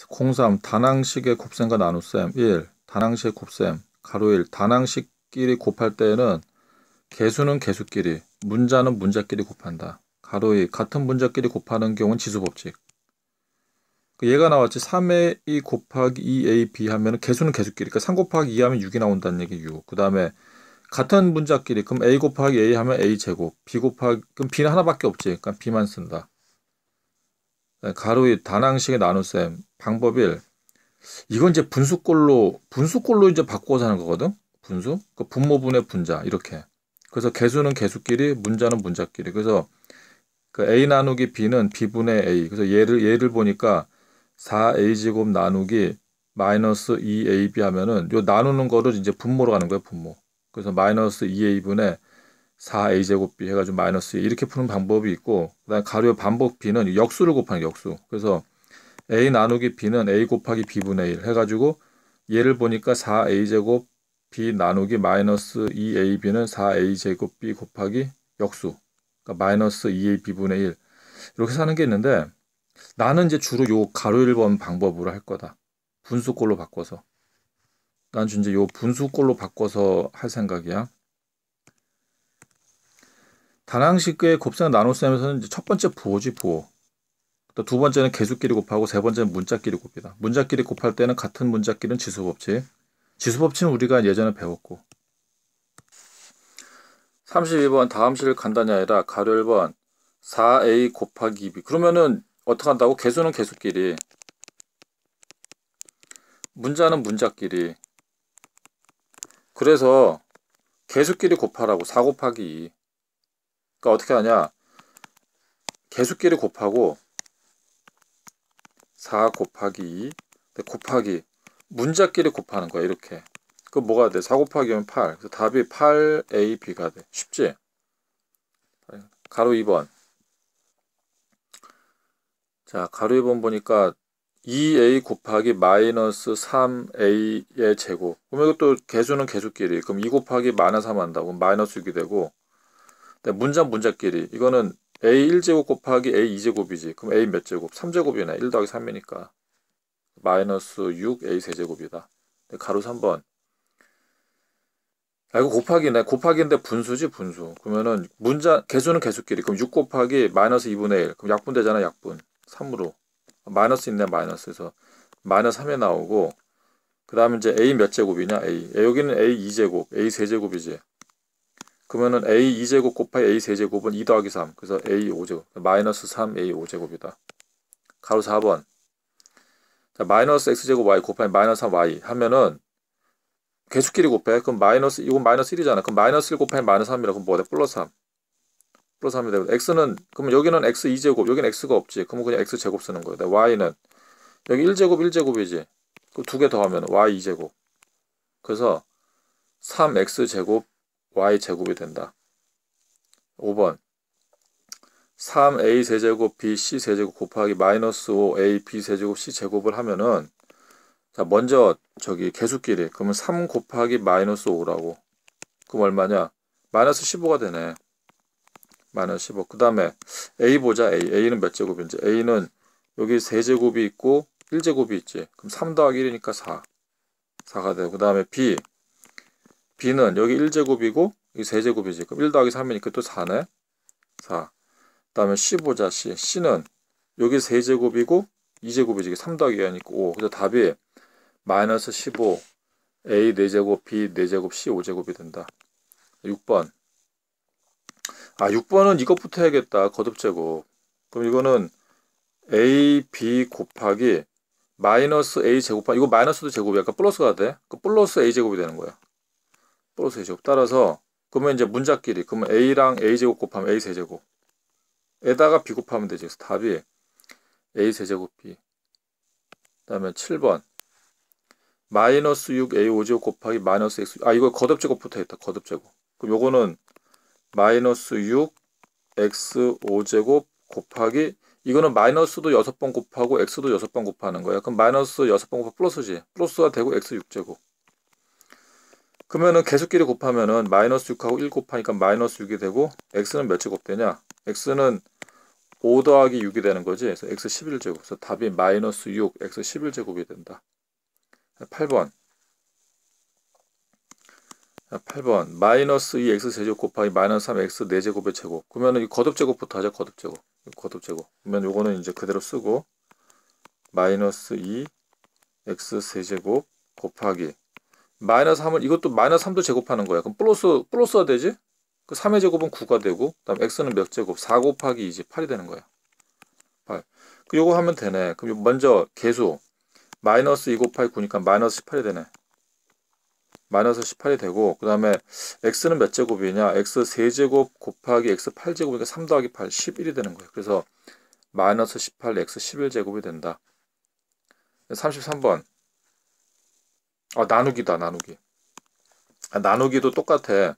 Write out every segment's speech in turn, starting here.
03 다항식의 곱셈과 나눗셈 1. 다항식의 곱셈 가로 1 다항식끼리 곱할 때에는 개수는 개수끼리 문자는 문자끼리 곱한다. 가로 2 같은 문자끼리 곱하는 경우는 지수법칙. 얘가 나왔지. 3a 곱하기 2ab 하면 개수는 개수끼리 그러니까 3 곱하기 2 하면 6이 나온다는 얘기 6. 그 다음에 같은 문자끼리 그럼 a 곱하기 a 하면 a 제곱 b 곱하기 그럼 b는 하나밖에 없지. 그러니까 b만 쓴다. 가로 2 다항식의 나눗셈 방법 1. 이건 이제 분수꼴로 이제 바꿔서 하는 거거든. 분수 그 분모분의 분자 이렇게. 그래서 개수는 개수끼리 문자는 문자끼리. 그래서 그 a 나누기 b는 b분의 a. 그래서 얘를 보니까 4a제곱 나누기 마이너스 2ab 하면은 요 나누는 거를 이제 분모로 가는 거예요. 분모. 그래서 마이너스 2a분의 4a제곱 b 해가지고 마이너스 2 이렇게 푸는 방법이 있고, 그다음에 가로 반복 b는 역수를 곱하는 역수. 그래서 a 나누기 b는 a 곱하기 b분의 1 해가지고 얘를 보니까 4a제곱 b 나누기 마이너스 2ab는 4a제곱 b 곱하기 역수. 그러니까 마이너스 2ab분의 1 이렇게 사는 게 있는데, 나는 이제 주로 요 가로 1번 방법으로 할 거다. 분수꼴로 바꿔서. 난 이제 요 분수꼴로 바꿔서 할 생각이야. 다항식의 곱셈 나눗셈에서는 이제 첫 번째 부호지 부호. 또 두 번째는 개수끼리 곱하고 세 번째는 문자끼리 곱이다. 문자끼리 곱할 때는 같은 문자끼리는 지수법칙. 지수법칙은 우리가 예전에 배웠고. 32번 다함식을 간단히 아니라 가로 1번 4a 곱하기 2b. 그러면은 어떻게 한다고? 개수는 개수끼리 문자는 문자끼리. 그래서 개수끼리 곱하라고. 4 곱하기 2. 그러니까 어떻게 하냐, 개수끼리 곱하고 4 곱하기 2 곱하기 문자끼리 곱하는 거야. 이렇게. 그럼 뭐가 돼? 4 곱하기면 8. 그래서 답이 8ab가 돼. 쉽지? 가로 2번. 자, 가로 2번 보니까 2a 곱하기 마이너스 3a의 제곱. 그러면 이것도 개수는 개수끼리. 그럼 2 곱하기 마이너스 3 한다고. 그럼 마이너스 6이 되고. 문자끼리. 이거는 a 1제곱 곱하기 a 2제곱이지. 그럼 a 몇 제곱? 3제곱이네. 1 더하기 3이니까. 마이너스 6 a 세제곱이다. 가로 3번. 이거 곱하기네. 곱하기인데 분수지 분수. 그러면은 개수는 개수끼리. 그럼 6 곱하기 마이너스 2분의 1. 그럼 약분 되잖아. 약분. 3으로. 마이너스 있네. 마이너스에서 마이너스 3에 나오고, 그 다음에 이제 a 몇 제곱이냐. 여기는 a 2제곱. a 세제곱이지. 그러면은 a 2제곱 곱하기 a 세제곱은 2 더하기 3. 그래서 a 5제곱. 마이너스 3 a 5제곱이다. 가로 4번. 자, 마이너스 x제곱 y 곱하기 마이너스 3 y 하면은 개수끼리 곱해. 그럼 마이너스, 이건 마이너스 1이잖아. 그럼 마이너스 1 곱하기 마이너스 3이라. 그럼 뭐가 돼? 플러스 3. 플러스 3이 되고, x는, 그러면 여기는 x 2제곱, 여기는 x가 없지. 그러면 그냥 x제곱 쓰는 거야. y는, 여기 1제곱 1제곱이지. 그 두 개 더하면 y 2제곱. 그래서 3x제곱 y제곱이 된다. 5번. 3a 세제곱 b c 세제곱 곱하기 마이너스 5a b 세제곱 c 제곱을 하면은, 자, 먼저 저기 개수끼리. 그러면 3 곱하기 마이너스 5라고. 그럼 얼마냐? 마이너스 15가 되네. 마이너스 15. 그 다음에 a 보자. a는 몇 제곱인지. a는 여기 세제곱이 있고 1제곱이 있지. 그럼 3 더하기 1이니까 4가 되고. 그 다음에 b는 여기 1제곱이고 여기 세제곱이지. 그럼 1 더하기 3이니까 또 4네. 4. 그 다음에 c 보자. c는 여기 세제곱이고 2제곱이지. 3 더하기 2하니까 5. 그래서 답이 마이너스 15 a 4제곱 b 4제곱 c 5제곱이 된다. 6번. 6번은 이것부터 해야겠다. 거듭제곱. 그럼 이거는 a b 곱하기 마이너스 a 제곱하기, 이거 마이너스도 제곱이야. 그러니까 플러스가 돼. 그 플러스 a 제곱이 되는 거야. 플러스 a 제곱. 따라서 그러면 이제 문자끼리. 그러면 a랑 a 제곱 곱하면 a 세제곱. 에다가 b 곱하면 되지. 그래서 답이 a 세제곱 b. 그 다음에 7번. 마이너스 6 a 5제곱 곱하기 마이너스 x. 이거 거듭제곱부터 했다. 거듭제곱. 그럼 요거는 마이너스 6 x 5제곱 곱하기, 이거는 마이너스도 6번 곱하고 x도 6번 곱하는 거야. 그럼 마이너스 6번 곱하면 플러스지. 플러스가 되고 x 6제곱. 그러면은 개수끼리 곱하면은 마이너스 6하고 1 곱하니까 마이너스 6이 되고, x는 몇 제곱 되냐? x는 5 더하기 6이 되는 거지. 그래서 x 11제곱. 그래서 답이 마이너스 6, x 11제곱이 된다. 8번. 마이너스 2x 제곱 곱하기 마이너스 3x 4제곱의 제곱. 그러면 이 거듭제곱부터 하자. 거듭제곱. 그러면 요거는 이제 그대로 쓰고 마이너스 2 x 세제곱 곱하기 마이너스 3을 이것도 마이너스 3도 제곱하는 거야. 그럼 플러스가 되지? 그 3의 제곱은 9가 되고 그다음 x는 몇 제곱? 4 곱하기 2지 8이 되는 거야. 8. 그 요거 하면 되네. 그럼 먼저 계수 마이너스 2 곱하기 9니까 마이너스 18이 되네. 마이너스 18이 되고 그 다음에 x는 몇 제곱이냐? x 세제곱 곱하기 x 8제곱이니까 3 더하기 8 11이 되는 거야. 그래서 마이너스 18 x 11제곱이 된다. 33번 나누기다. 나누기도 똑같아.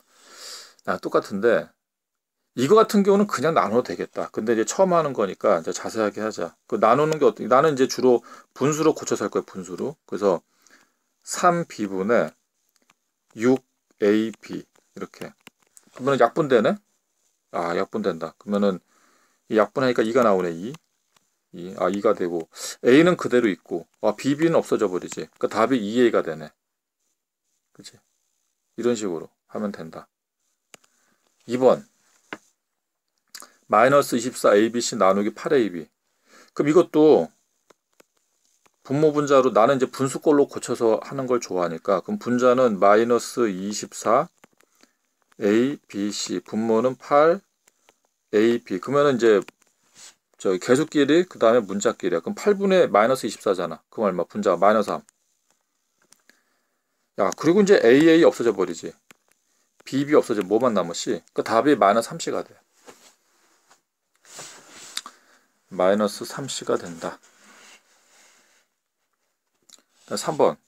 똑같은데 이거 같은 경우는 그냥 나눠도 되겠다. 근데 이제 처음 하는 거니까 이제 자세하게 하자. 그 나누는 게 어떻게? 나는 이제 주로 분수로 고쳐서 할 거야. 분수로. 그래서 3b분의 6ab 이렇게. 그러면 약분되네? 약분된다. 그러면은 이 약분하니까 2가 나오네. 2가 되고 a는 그대로 있고 bb는 없어져 버리지. 그러니까 답이 2a가 되네. 그치? 이런 식으로 하면 된다. 2번 마이너스 24abc 나누기 8ab. 그럼 이것도 분모 분자로 나는 이제 분수꼴로 고쳐서 하는 걸 좋아하니까 그럼 분자는 마이너스 24 abc 분모는 8 ab. 그러면은 이제 저기 계수끼리 그 다음에 문자끼리야. 그럼 8분의 마이너스 24잖아. 그럼 얼마? 분자가 마이너스 3. 그리고 이제 aa 없어져 버리지. bb 없어져. 뭐만 남아? c. 그 답이 마이너스 3c가 돼. 마이너스 3c가 된다. 3번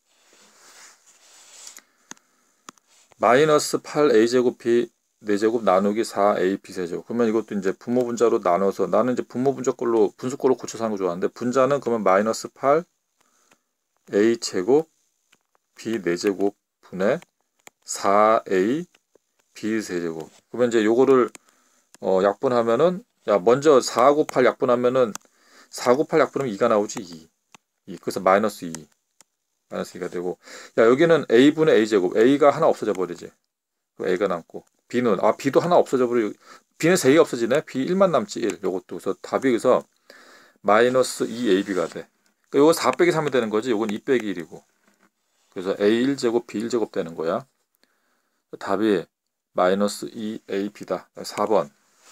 마이너스 8a제곱 b 4제곱 나누기 4ab 세제곱. 그러면 이것도 이제 분모 분자로 나눠서 나는 이제 분모 분자꼴로 분수꼴로 고쳐서 하는 거 좋아하는데 분자는 그러면 마이너스 8a 제곱 b 4제곱 분의 4a b 세제곱. 그러면 이제 요거를 약분하면은 먼저 4하고 8 약분하면은 4하고 8 약분하면 2가 나오지. 2. 그래서 마이너스 2. 마이너스 2가 되고 여기는 a분의 a제곱. a가 하나 없어져 버리지. a가 남고 b는 b도 하나 없어져 버리고 b는 3개가 없어지네. b 1만 남지 1. 요것도 그래서 답이 여기서 마이너스 2ab가 돼. 그러니까 요거 4 빼기 3이 되는 거지. 요건 2 빼기 1이고. 그래서 a1제곱 b1제곱 되는 거야. 답이 마이너스 2ab다. 4번.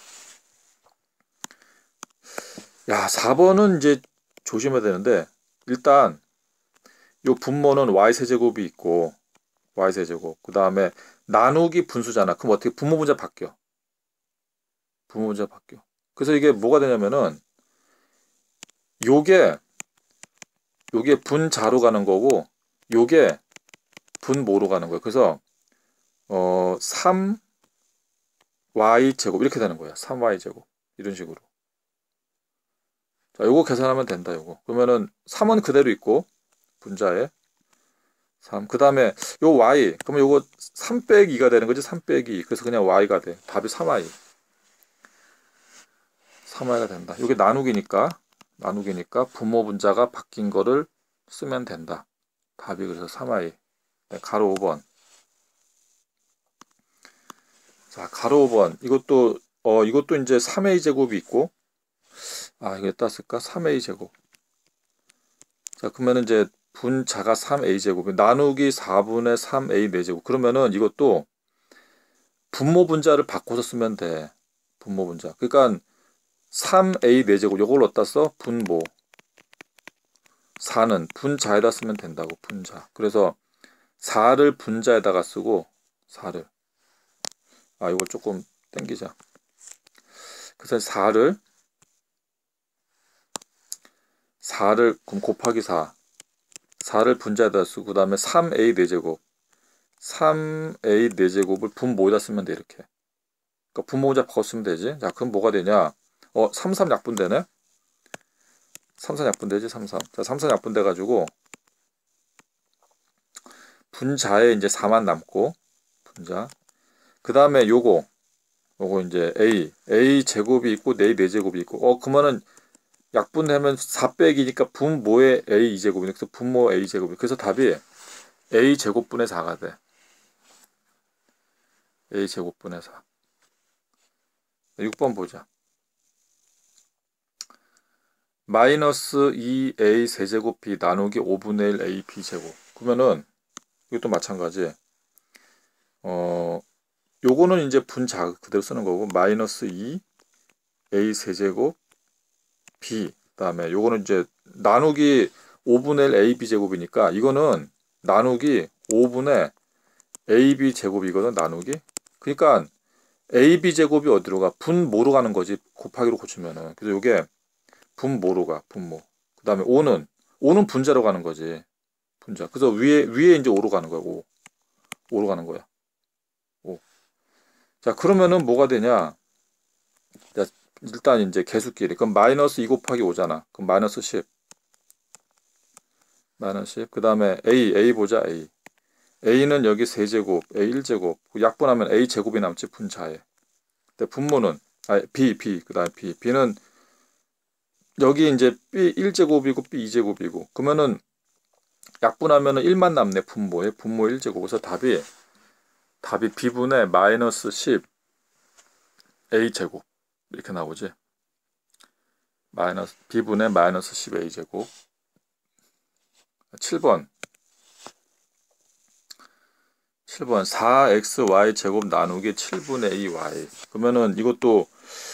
4번은 이제 조심해야 되는데 일단 요 분모는 y세제곱이 있고 y세제곱. 그 다음에 나누기 분수잖아. 그럼 어떻게 분모 분자 바뀌어. 그래서 이게 뭐가 되냐면은 요게 분자로 가는 거고 요게 분모로 가는 거예요. 그래서 3y제곱 이렇게 되는 거야. 3y제곱 이런 식으로. 요거 계산하면 된다. 요거. 그러면은 3은 그대로 있고 분자에 3. 그 다음에 요 y. 그러면 요거 3 빼기 2가 되는 거지. 3 빼기 2. 그래서 그냥 y가 돼. 답이 3y. 3y가 된다. 요게 나누기니까 분모 분자가 바뀐 거를 쓰면 된다. 답이 그래서 3y. 가로 5번. 자, 가로 5번. 이것도 이제 3a 제곱이 있고 이거 땄을까? 3a 제곱. 자, 그러면은 이제 분자가 3a 제곱. 나누기 4분의 3a 4제곱. 그러면은 이것도 분모 분자를 바꿔서 쓰면 돼. 분모 분자. 그러니까 3a 4제곱 요걸 어디다 써? 분모. 4는 분자에다 쓰면 된다고. 분자. 그래서 4를 분자에다가 쓰고 4를 이걸 조금 땡기자. 그래서 4를 그럼 곱하기 4를 분자에다 쓰고 그 다음에 3a 4제곱 3a 4제곱을 분모에다 쓰면 돼. 이렇게. 그러니까 분모 분자 바꿔 쓰면 되지. 자, 그럼 뭐가 되냐? 3, 3 약분되네. 3, 3 약분되지. 3, 3. 자, 3, 3 약분돼 가지고 분자에 이제 4만 남고 분자. 그 다음에 요거 요거 이제 A 제곱이 있고 A 4제곱이 있고 그러면은 약분하면 4 빼기니까 분모의 A 2제곱이네. 그래서 분모 A 제곱이. 그래서 답이 A 제곱분의 4가 돼. A 제곱분의 4. 6번 보자. 마이너스 2A 세제곱 B 나누기 5분의 1 A B 제곱. 그러면은 이것도 마찬가지. 요거는 이제 분자 그대로 쓰는 거고 마이너스 2 A 세제곱 B 그다음에 요거는 이제 나누기 5분의 1 AB 제곱이니까 이거는 나누기 5분의 AB 제곱이거든. 나누기. 그러니까 AB 제곱이 어디로 가? 분모로 가는 거지. 곱하기로 고치면은. 그래서 요게 분모로 가. 분모. 그다음에 5는 분자로 가는 거지. 분자. 그래서 위에 이제 5로 가는 거야. 5로 가는 거야. 5. 자, 그러면은 뭐가 되냐? 자, 일단 이제 개수끼리. 그럼 마이너스 2 곱하기 5잖아. 그럼 마이너스 10. 마이너스 10. 그다음에 A 보자. A는 여기 세제곱, A 1제곱. 약분하면 A 제곱이 남지 분자에. 근데 분모는 B. 그다음에 B는 여기 이제 B 1제곱이고 B 2제곱이고. 그러면은 약분하면은 1만 남네. 분모 1제곱. 그래서 답이 B분의 마이너스 10 A 제곱. 이렇게 나오지. B분의 마이너스 10 A 제곱. 7번 4xy 제곱 나누기 7분의 2y. 그러면은 이것도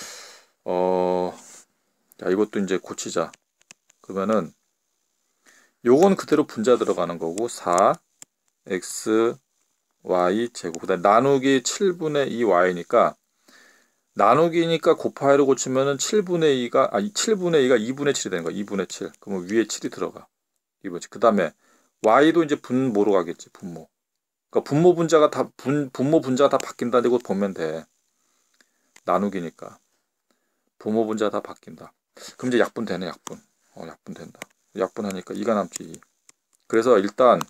자, 이것도 이제 고치자. 그러면은 요건 그대로 분자 들어가는 거고 4xy 제곱. 그다음 나누기 7분의 2y니까 나누기니까 곱하기로 고치면은 7분의 2가 2분의 7이 되는 거야. 2분의 7. 그러면 위에 7이 들어가. 2분의 7. 그다음에 y도 이제 분모로 가겠지. 분모. 그러니까 분모 분자가 다 바뀐다고 보면 돼. 나누기니까 분모 분자가 다 바뀐다. 그럼 이제 약분 되네. 약분 된다. 약분하니까 2가 남지. 2. 그래서 일단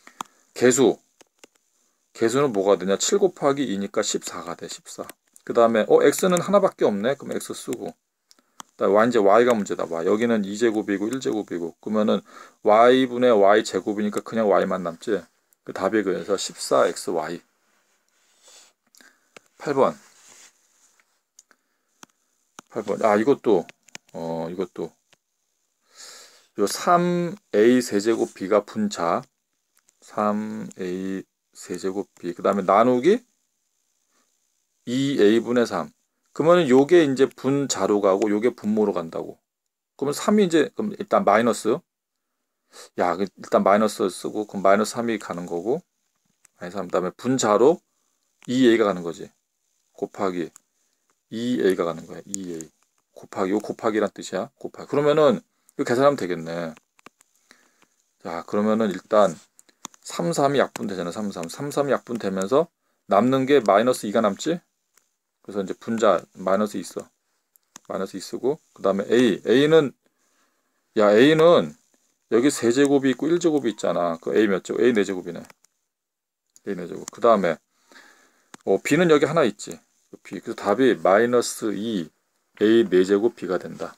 개수는 뭐가 되냐? 7 곱하기 2니까 14가 돼. 14. 그 다음에 x는 하나밖에 없네. 그럼 x 쓰고. 이제 y가 문제다. 여기는 2제곱이고 1제곱이고. 그러면은 y분의 y 제곱이니까 그냥 y만 남지. 그 답이 그래서 14xy. 8번. 이것도 요 3a 세제곱 b가 분자. 3a 세제곱 b. 그 다음에 나누기 2a분의 3. 그러면 요게 이제 분자로 가고 요게 분모로 간다고. 그러면 3이 이제 그럼 일단 마이너스. 일단 마이너스 쓰고 그럼 마이너스 3이 가는 거고. 마이너스 3. 그다음에 분자로 2a가 가는 거지. 곱하기 2a가 가는 거야. 2a. 곱하기란 뜻이야. 곱하기. 그러면은 이거 계산하면 되겠네. 자, 그러면은 일단 3, 3이 약분되잖아. 3, 3이 약분되면서 남는 게 마이너스 2가 남지? 그래서 이제 분자 마이너스 2 있어. 마이너스 2 쓰고 그 다음에 A는 여기 세제곱이 있고 1제곱이 있잖아. 그 A 몇 제곱? A 4제곱이네. A 4제곱. 그 다음에 B는 여기 하나 있지. B. 그래서 답이 마이너스 2 A 4제곱 B가 된다.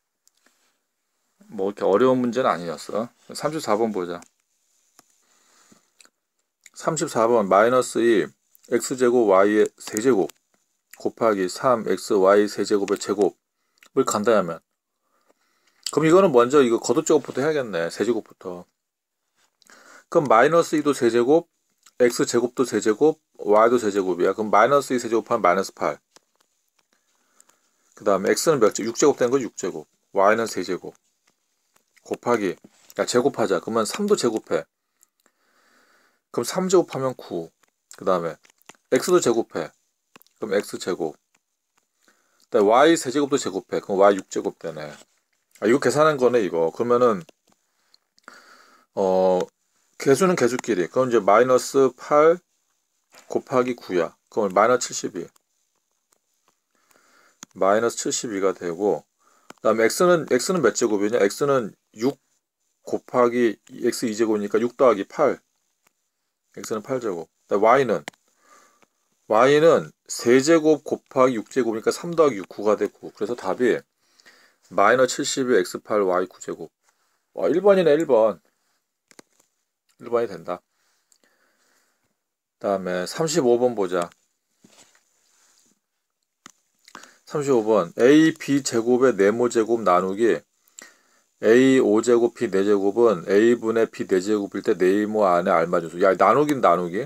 뭐 이렇게 어려운 문제는 아니었어. 34번 보자. 34번 마이너스 2 x제곱 y의 세제곱 곱하기 3xy 세제곱의 제곱을 간다하면 그럼 이거는 먼저 이거 거듭제곱부터 해야겠네. 세제곱부터. 그럼 마이너스 2도 세제곱 x제곱도 세제곱 y도 세제곱이야. 그럼 마이너스 2 세제곱하면 마이너스 8. 그 다음에 x는 몇 제곱? 6제곱 되는 거지. 6제곱. y는 세제곱 곱하기 제곱하자. 그러면 3도 제곱해. 그럼 3제곱하면 9. 그 다음에 x도 제곱해. 그럼 x제곱. y 세제곱도 제곱해. 그럼 y 6제곱 되네. 이거 계산한 거네, 이거. 그러면은, 개수는 개수끼리. 그럼 이제 마이너스 8 곱하기 9야. 그럼 마이너스 72. 마이너스 72가 되고, 그 다음에 x는 몇 제곱이냐? x는 6 곱하기 x 2제곱이니까 6 더하기 8. x는 8제곱. y는 y는 세제곱 곱하기 6제곱이니까 3 더하기 6, 9가 돼 9. 그래서 답이 마이너스 72 x8 y 9제곱. 와, 1번이네 1번. 1번이 된다. 다음에 35번 보자. 35번 a b제곱의 네모제곱 나누기 a 5제곱 b 4제곱은 a분의 b 4제곱일 때 네모 안에 알맞은 수. 야, 나누긴 나누기.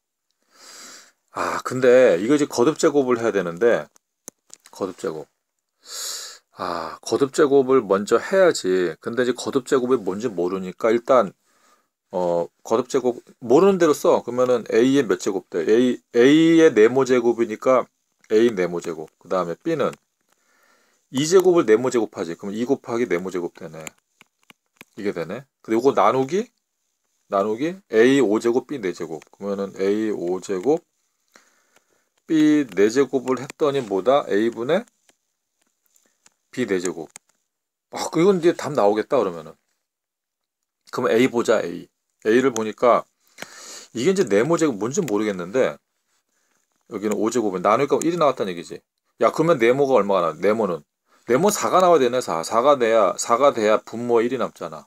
아, 근데 이거 이제 거듭제곱을 해야 되는데 거듭제곱. 아, 거듭제곱을 먼저 해야지. 근데 이제 거듭제곱이 뭔지 모르니까 일단 거듭제곱 모르는 대로 써. 그러면은 a의 몇 제곱 돼? a의 네모제곱이니까 a 네모제곱. 그 다음에 b는 2제곱을 네모제곱하지. 그럼 2 곱하기 네모제곱 되네. 이게 되네. 근데 이거 나누기 a 5제곱 b 4제곱. 그러면은 a 5제곱 b 4제곱을 했더니 뭐다? a분의 b 4제곱. 아, 이건 이제 답 나오겠다 그러면은. 그러면 a 보자 a. a를 보니까 이게 이제 네모제곱 뭔지 모르겠는데 여기는 5제곱은 나누니까 1이 나왔다는 얘기지. 야, 그러면 네모가 얼마가 나와? 네모 4가 나와야 되네. 4가 돼야 분모 1이 남잖아.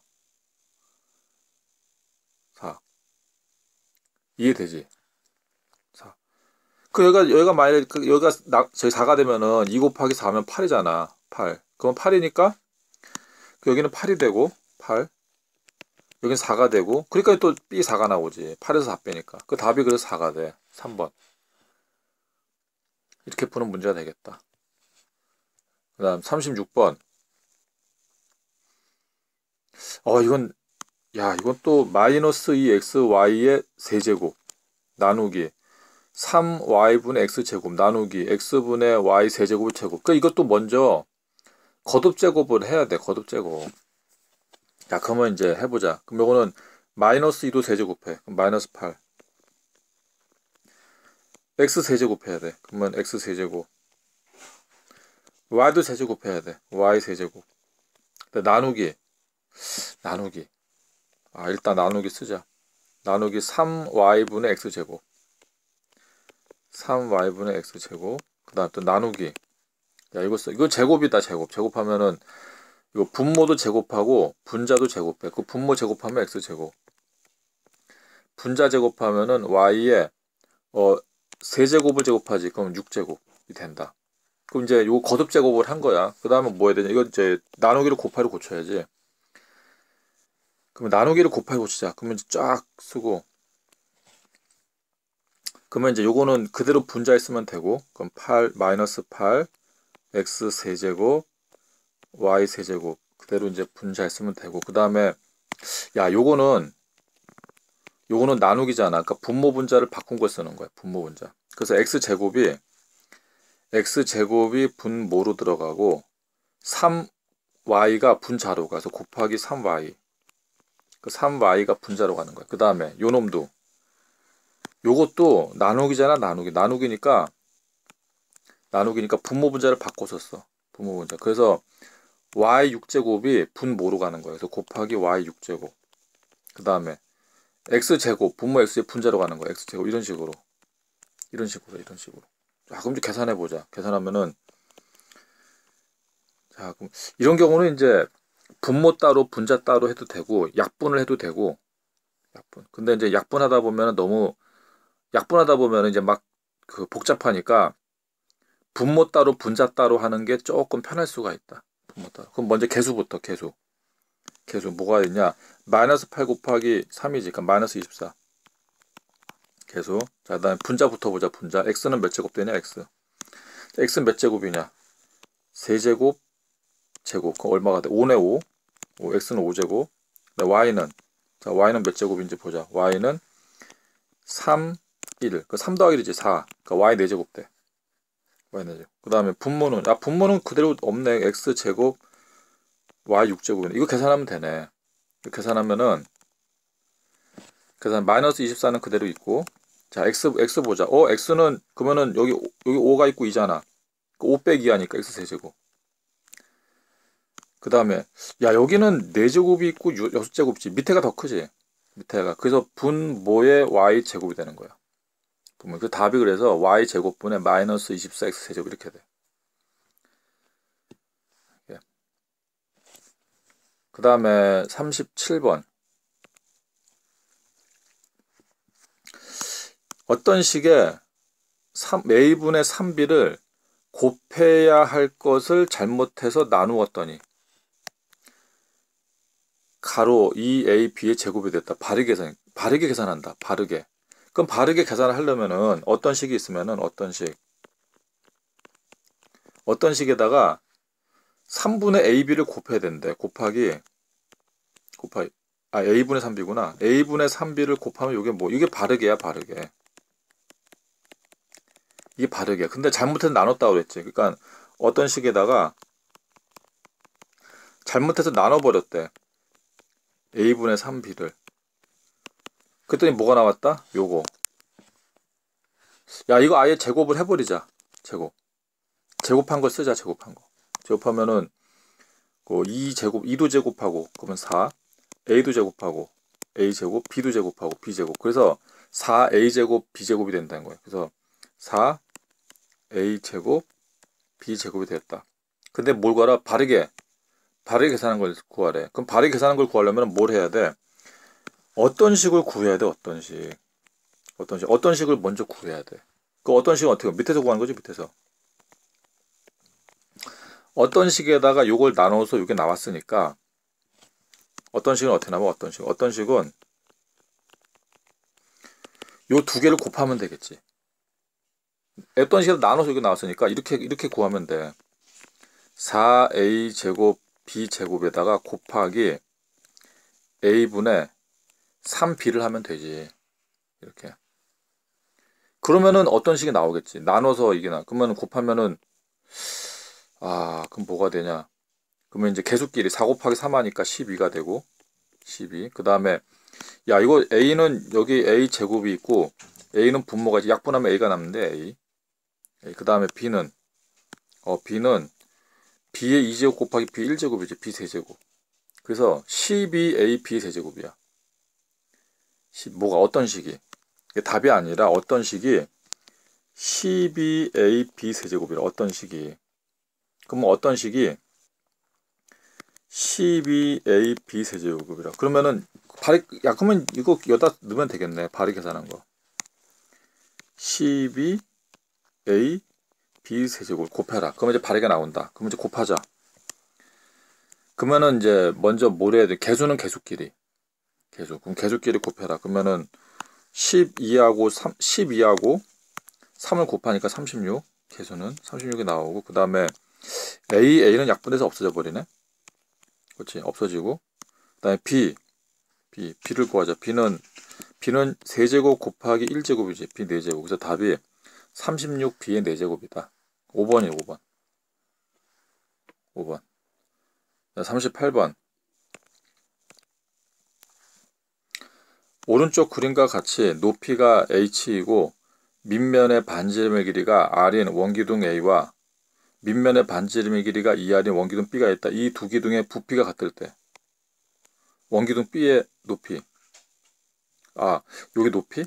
4. 이해되지? 4. 여기가 만약에 저희 4가 되면은 2 곱하기 4면 8이잖아. 8. 그럼 8이니까 여기는 8이 되고 8. 여기는 4가 되고 그러니까 또 B 4가 나오지. 8에서 4 빼니까. 그 답이 그래서 4가 돼. 3번. 이렇게 푸는 문제가 되겠다. 그 다음 36번. 이건 또 마이너스 2xy의 세제곱 나누기 3y분의 x제곱 나누기 x분의 y 세제곱의 제곱. 그러니까 이것도 먼저 거듭제곱을 해야 돼. 거듭제곱. 자, 그러면 이제 해보자. 그럼 이거는 마이너스 2도 세제곱해. 그럼 마이너스 8. x 세제곱해야 돼. 그러면 x 세제곱. y도 세제곱해야 돼. y 세제곱. 나누기. 아, 일단 나누기 쓰자. 나누기 3y분의 x제곱. 3y분의 x제곱. 그 다음 또 나누기. 야, 이거 써. 이거 제곱이다, 제곱. 제곱하면은, 이거 분모도 제곱하고, 분자도 제곱해. 그 분모 제곱하면 x제곱. 분자 제곱하면은 y에, 세제곱을 제곱하지. 그럼 6제곱이 된다. 그럼 이제 이거 거듭 제곱을 한 거야. 그 다음에 뭐 해야 되냐. 이거 이제 나누기를 곱하기로 고쳐야지. 그럼 나누기를 곱하기 고치자. 그러면 이제 쫙 쓰고. 그러면 이제 요거는 그대로 분자했으면 되고. 그럼 8, 마이너스 8, x 세제곱, y 세제곱. 그대로 이제 분자했으면 되고. 그 다음에, 야, 요거는 나누기잖아. 그러니까 분모 분자를 바꾼 걸 쓰는 거야. 분모 분자. 그래서 x제곱이 분모로 들어가고 3y가 분자로 가서 곱하기 3y. 그 3y가 분자로 가는 거야. 그 다음에 요놈도 요것도 나누기잖아. 나누기니까 분모 분자를 바꿔서 써. 분모 분자. 그래서 y 6제곱이 분모로 가는 거야. 그래서 곱하기 y 6제곱. 그 다음에 x제곱 분모 x의 분자로 가는 거야. x제곱 이런 식으로. 자, 그럼 이제 계산해 보자. 계산하면은 자, 그럼 이런 경우는 이제 분모 따로 분자 따로 해도 되고 약분을 해도 되고 약분. 근데 이제 약분하다 보면은 이제 막 그 복잡하니까 분모 따로 분자 따로 하는 게 조금 편할 수가 있다. 분모 따로. 그럼 먼저 개수부터 개수 뭐가 있냐? 마이너스 8 곱하기 3이지. 그러니까 마이너스 24. 개수. 자, 그다음에 분자부터 보자. 분자. x는 몇 제곱 되냐? x는 몇 제곱이냐? 세제곱 제곱. 그럼 얼마가 돼? 5네 5. x는 5제곱. y는 몇 제곱인지 보자. y는 3, 1. 그 3 더하기 1이지 4. 그러니까 y 4제곱 돼. y 4제곱. 그 다음에 분모는 그대로 없네. x제곱 y 6제곱이네. 이거 계산하면 되네. 계산하면은 마이너스 24는 그대로 있고. 자, x 보자. x는 그러면은 여기 5가 있고 2잖아. 5 빼기 하니까 x 세제곱. 그 다음에 야, 여기는 4제곱이 있고 6제곱이지. 밑에가 더 크지. 그래서 분모의 y 제곱이 되는 거야. 보면 그 답이 그래서 y제곱분의 마이너스 24x세제곱 이렇게 돼. 그 다음에 37번. 어떤 식의 a분의 3b를 곱해야 할 것을 잘못해서 나누었더니 가로 2ab의 제곱이 됐다. 바르게 계산한다. 바르게. 그럼 바르게 계산을 하려면은 어떤 식이 있으면은 어떤 식에다가 3분의 ab를 곱해야 된대. 곱하기 a분의 3b구나. a분의 3b를 곱하면 이게 뭐 이게 바르게야, 바르게. 이게 바르게. 근데 잘못해서 나눴다고 그랬지. 그러니까 어떤 식에다가 잘못해서 나눠버렸대. a분의 3b를. 그랬더니 뭐가 나왔다? 요거. 야, 이거 아예 제곱을 해버리자. 제곱한 거 쓰자, 제곱한 거. 제곱하면은, 2도 제곱하고, 그러면 4, a도 제곱하고, a제곱, b도 제곱하고, b제곱. 그래서 4a제곱, b제곱이 된다는 거예요. 그래서 4a제곱, b제곱이 됐다. 근데 뭘 구하라? 바르게 계산한 걸 구하래. 그럼 바르게 계산한 걸 구하려면 뭘 해야 돼? 어떤 식을 구해야 돼, 어떤 식을 먼저 구해야 돼. 그 어떤 식은 어떻게, 밑에서 구하는 거지, 밑에서. 어떤 식에다가 요걸 나눠서 이게 나왔으니까, 어떤 식은 어떻게 나와, 어떤 식은 요 두 개를 곱하면 되겠지. 어떤 식에서 나눠서 이게 나왔으니까, 이렇게 구하면 돼. 4a제곱 b제곱에다가 곱하기 a분의 3b를 하면 되지. 이렇게. 그러면은 어떤 식이 나오겠지. 나눠서 이게 그러면 곱하면은, 그럼 뭐가 되냐. 그러면 이제 계수끼리 4 곱하기 3 하니까 12가 되고, 12. 그 다음에, 야, 이거 a는 여기 a 제곱이 있고, a는 분모가 약분하면 a가 남는데, a. 그 다음에 b는 b의 2제곱 곱하기 b 1제곱이지, b 세제곱. 그래서 12a b 세제곱이야. 뭐가 어떤 식이? 이게 답이 아니라 어떤 식이 12a b 세제곱이라. 어떤 식이? 그럼 어떤 식이 12a b 세제곱이라. 그러면은 그러면 이거 여기다 넣으면 되겠네. 바르게 계산한 거. 12a b 세제곱 곱해라. 그러면 이제 바르게 나온다. 그러면 이제 곱하자. 그러면은 이제 먼저 뭘 해야 돼? 개수는 개수끼리. 그럼 개수끼리 곱해라. 그러면은 12하고 3을 곱하니까 36. 개수는 36이 나오고, 그 다음에 a는 약분돼서 없어져 버리네. 그렇지, 없어지고. 그 다음에 b를 구하자. b는 세제곱 곱하기 1제곱이지. b 4제곱. 그래서 답이 36b의 4제곱이다. 5번이에요, 5번. 38번. 오른쪽 그림과 같이 높이가 h이고 밑면의 반지름의 길이가 r인 원기둥 a와 밑면의 반지름의 길이가 2r인 원기둥 b가 있다. 이 두 기둥의 부피가 같을 때 원기둥 b의 높이. 여기 높이?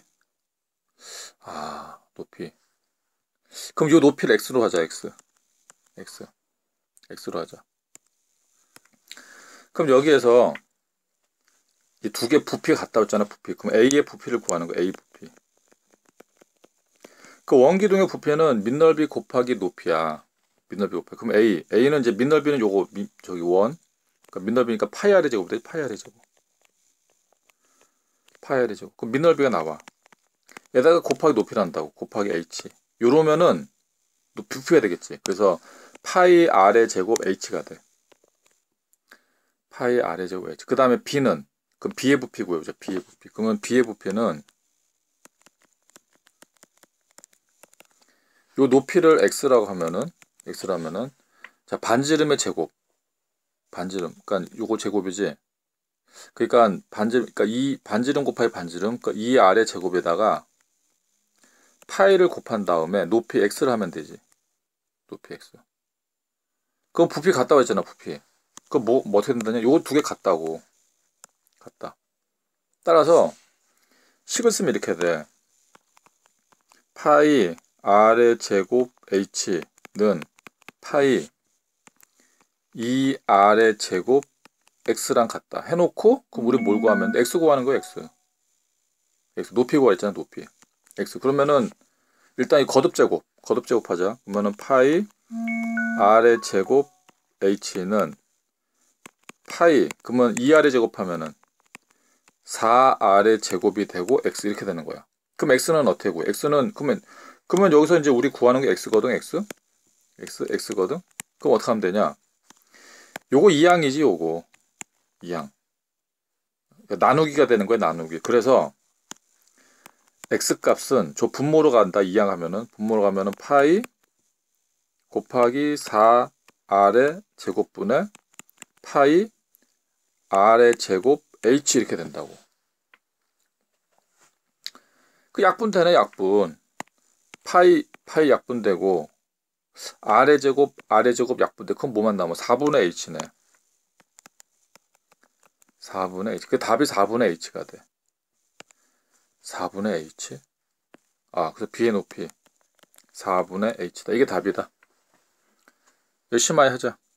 높이. 그럼 이 높이를 x로 하자. x로 하자. 그럼 여기에서 이 두 개 부피가 같다고 했잖아. 부피. 그럼 a의 부피를 구하는 거야. a 부피. 그 원기둥의 부피는 밑넓이 곱하기 높이야. 밑넓이 곱하기. 그럼 a는 이제 밑넓이는 요거 저기 원. 그러니까 밑넓이니까 파이 r의 제곱 되지. 파이 r의 제곱. 그럼 밑넓이가 나와. 에다가 곱하기 높이를 한다고. 곱하기 h. 요러면은 부피가 되겠지. 그래서 파이 r의 제곱 h가 돼. 파이 r의 제곱 h. 그 다음에 b는 그럼 b의 부피 구해보자. b의 부피. 그러면 b의 부피는 요 높이를 x라고 하면은 자, 반지름의 제곱. 그러니까 요거 제곱이지. 그러니까 이 반지름 곱하기 반지름, 그러니까 이 아래 제곱에다가 파이를 곱한 다음에 높이 x를 하면 되지. 높이 x. 그럼 부피 같다고 했잖아, 부피. 그럼 뭐 어떻게 된다냐? 요거 두 개 같다고. 같다. 따라서 식을 쓰면 이렇게 돼. 파이 R의 제곱 H는 파이 2R의 제곱 X랑 같다 해놓고 그럼 우리 뭘 구하면 돼? X 구하는 거야. X 높이 구하랬잖아. 높이 X. 그러면은 일단 이 거듭제곱 하자. 그러면은 파이 R의 제곱 H는 파이 그러면 2R의 제곱하면은 4R의 제곱이 되고 X 이렇게 되는 거야. 그럼 X는 어떻게 구해? X는 그러면 여기서 이제 우리 구하는 게 X거든. X거든. 그럼 어떻게 하면 되냐? 요거 2항이지. 요거 2항. 그러니까 나누기가 되는 거야. 나누기. 그래서 X값은 저 분모로 간다. 2항 하면은 분모로 가면은 파이 곱하기 4R의 제곱분의 파이 R의 제곱 H 이렇게 된다고. 그 약분 되네. 약분. 파이 약분되고 R의 제곱 약분돼. 그럼 뭐만 남아? 4분의 H네. 4분의 H. 그 답이 4분의 H가 돼. 4분의 H. 아, 그래서 B의 높이 4분의 H다. 이게 답이다. 열심히 하자.